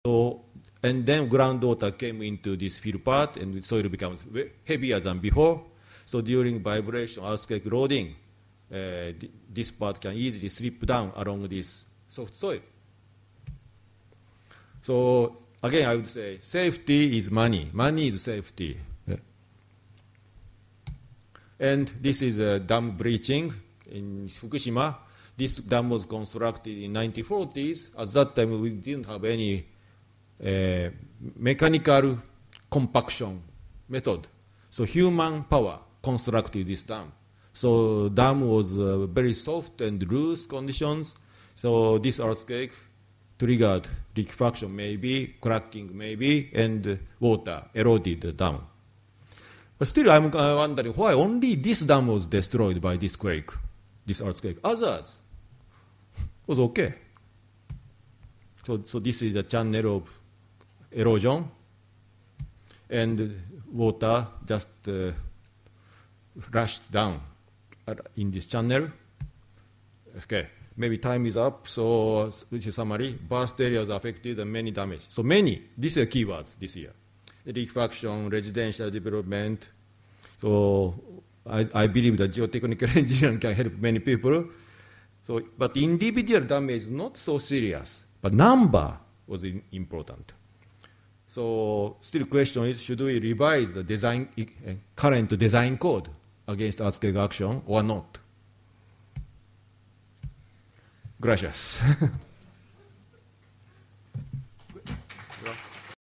So, and then groundwater came into this fill part, and the soil becomes heavier than before. So during vibration, earthquake loading, this part can easily slip down along this soft soil. So again, I would say safety is money. Money is safety. Yeah. And this is a dam breaching in Fukushima. This dam was constructed in 1940s. At that time, we didn't have any mechanical compaction method. So human power constructed this dam. So dam was very soft and loose conditions. So this earthquake triggered liquefaction maybe, cracking maybe, and water eroded the dam. But still I'm wondering why only this dam was destroyed by this quake, this earthquake. Others was okay. So this is a channel of erosion, and water just rushed down in this channel. Okay, maybe time is up, so this is summary. Vast areas affected and many damage. So many, these are keywords this year. Liquefaction, residential development. So I believe that geotechnical engineering can help many people. So, but individual damage is not so serious, but number was important. So still question is, should we revise the design, current design code against earthquake action or not? Gracias.